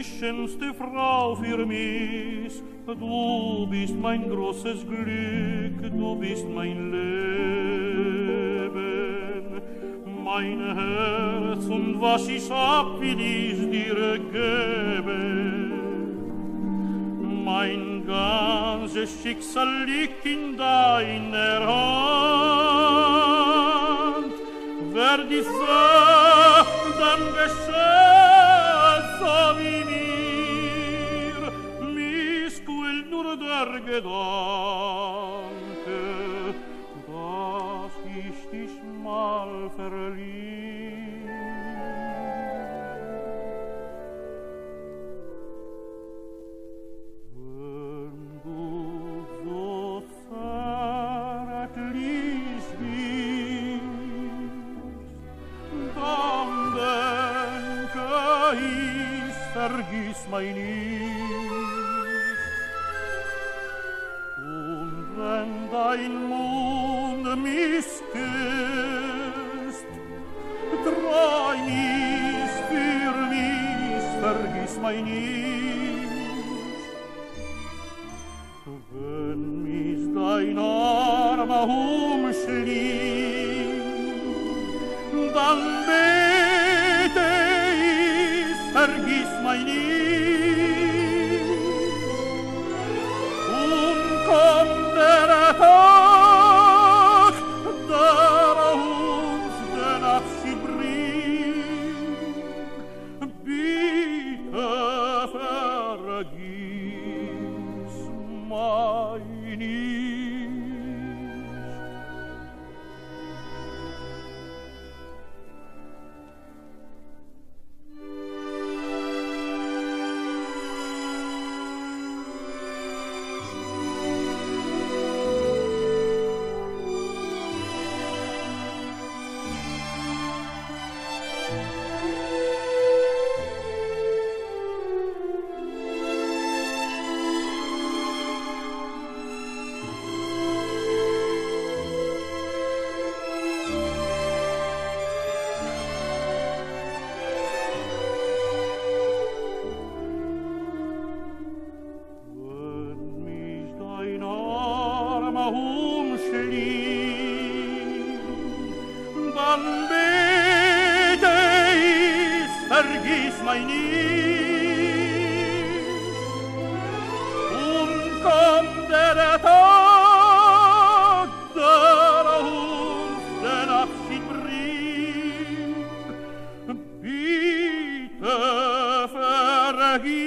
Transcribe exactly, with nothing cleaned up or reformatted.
schönste Frau für mich. Du bist mein großes Glück, du bist mein Leben. Mein Herz und was ich hab, will ich dir geben. Mein ganzes Schicksal liegt in deiner Hand. Wer dich sagt, dann geschieht so wie mir. Mich quält nur der Gedanke, dass ich dich mal verlieb. Wenn du so zärtlich bist, dann denke ich, vergiss mein nicht. Und wenn dein Mund mich küsst, träum ich für mich, vergiss mein nicht. Wenn mich dein Arm umschließt, dann bete ich, vergiss mein nicht. Und kommt der Tag, der uns den Abschied bringt, bitte vergiss mein nicht. Umschließt, dann bete ich, vergiss mein nicht. Und kommt der Tag, der uns den Abschied bringt, bitte vergiss